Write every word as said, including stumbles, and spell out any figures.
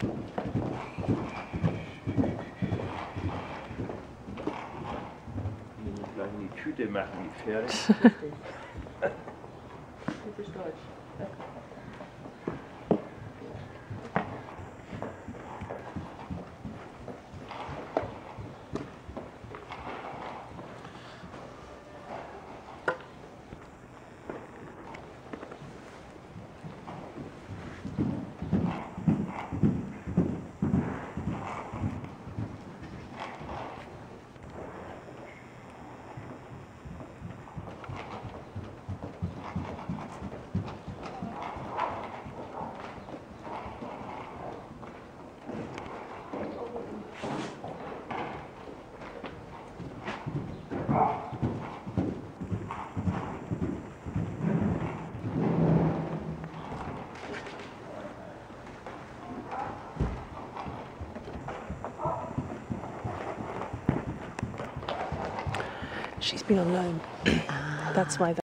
Gleich in die Tüte machen, die Pferde. Richtig. Typisch deutsch. She's been on loan. That's why.